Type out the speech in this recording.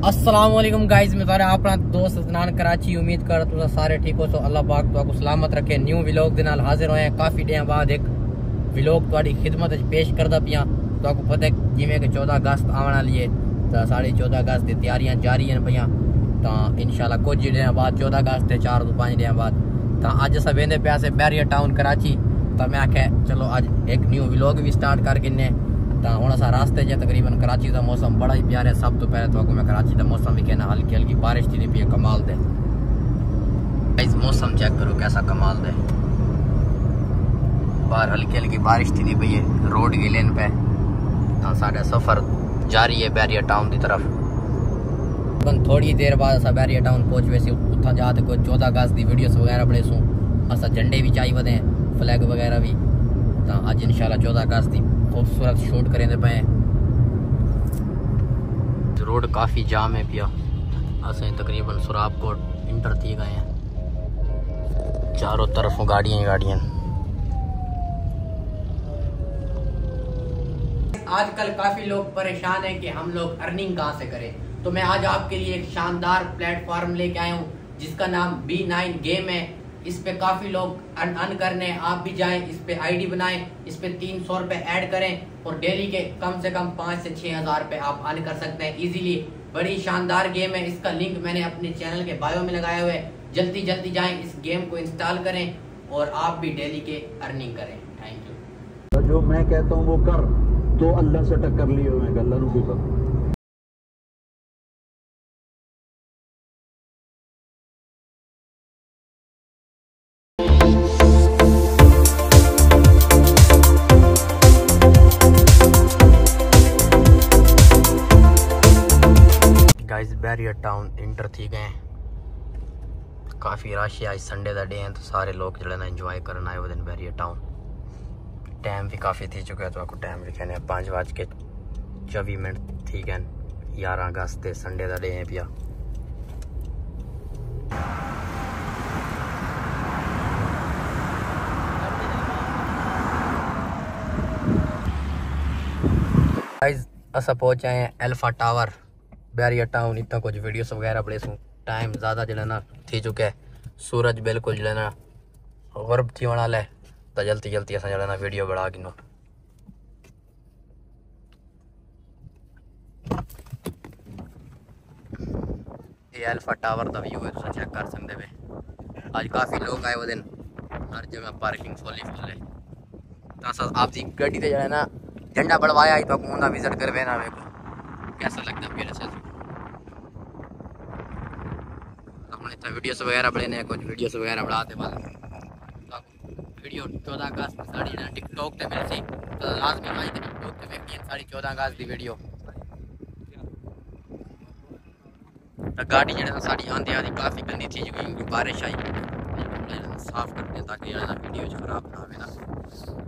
अस्सलाम वालेकुम गाइस, मैं सारे अपना दोस्त अदनान कराची। उम्मीद कर तुम सारे ठीक हो। सो अल्लाह पाक तुहाको सलामत रखे। न्यू व्लॉग दे नाल हाजिर होए काफ़ी दिन बाद एक व्लॉग तुहाडी खिदमत पेश करदा पिया। तुहाको पता है जिवें कि 14 अगस्त आने वाली है तो साढ़े 14 अगस्त की तैयारियां जारी हैं पिया। तो इंशाल्लाह कुछ दिन बाद 14 अगस्त है, 4 तो 5 दिन बाद। तो अज अस वेंदे पे से बैरियर टाउन कराची। तो मैं आख्या चलो अज एक न्यू व्लॉग भी स्टार्ट कर किन्ने। तो हूँ अस रास्ते च तकरीबन कराची का मौसम बड़ा ही प्यारा है। सब तो पहले तो मैं कराची का मौसम भी कहना, हल्की हल्की बारिश थी पी है, कमाल दे। इस मौसम चेक करो कैसा कमाल दे। बाहर हल्की हल्की बारिश थी पी है, रोड गिलेन पे। तो साढ़ा सफर जारी है बैरियर टाउन की तरफ। थोड़ी देर बाद अस बैरियर टाउन पहुंच वैसे उतना जाते कोई 14 अगस्त की वीडियोस वगैरह बने सूँ। अस झंडे भी चाहिए वधे, फ्लैग वगैरह भी। तो अज इंशाल्लाह 14 अगस्त की खूबसूरत शूट करें पे। रोड काफ़ी जाम है पिया। असें तकरीबन सुराबकोट इंटर थी गए हैं, चारों तरफों गाड़ियाँ ही गाड़ियाँ। आजकल काफ़ी लोग परेशान हैं कि हम लोग अर्निंग कहाँ से करें। तो मैं आज आपके लिए एक शानदार प्लेटफॉर्म लेके आया हूँ जिसका नाम B9 गेम है। इस पे काफ़ी लोग अर्न करने, आप भी जाएं इस पे आईडी बनाएं, इस पे 300 रुपये ऐड करें और डेली के कम से कम 5 से 6 हज़ार रुपये आप अर्न कर सकते हैं इजीली। बड़ी शानदार गेम है। इसका लिंक मैंने अपने चैनल के बायो में लगाया हुआ है। जल्दी जल्दी जाएं, इस गेम को इंस्टॉल करें और आप भी डेली के अर्निंग करें। Thank you. जो मैं कहता हूँ वो कर, तो अल्लाह से टक्कर लिए हुए अल्लाह नु की कर। गाइस बैरियर टाउन इंटर थी गए। काफ़ी रश है, आज संडे का डे है तो सारे लोग जो ना इंजॉय करना आए दिन बैरियर टाउन। टाइम भी काफ़ी थी चुका है, तो आपको टाइम भी कहने 5:24 थी गए। 11 अगस्त संडे का डे है पिया। गाइस अस पहुंच आए हैं अल्फा टावर बैरियर टाउन। इतना कुछ वीडियोस वगैरह बड़े सूँ। टाइम ज़्यादा जो ना थी चुका है, सूरज बिल्कुल जो ना गर्ब थी वाला है। तो जल्दी जल्दी अस जो ना वीडियो बढ़ा गिनो। ये अल्फा टावर का व्यू है, तुम चेक कर सकते पे। आज काफ़ी लोग आए वो दिन, हर जगह पार्किंग फुल ही फुल है। तो अस आपकी गड्डी से जो है ना झंडा बढ़वाया तो उन्हें विजिट कर ना मेरे को कैसा लगता है। फिर इतना वीडियोस वगैरह बने, कुछ वीडियोस वगैरह बढ़ाते बाद वीडियो 14 अगस्त साड़ी ना टिकटॉक पे मिल सी तो लाजमी आई टिकटॉक पे देखिए साड़ी 14 अगस्त की वीडियो। तो गाड़ी जो साड़ी आंधी आधी काफ़ी गंदी थी क्योंकि बारिश आई। साफ करते ताकि वीडियो खराब ना हो।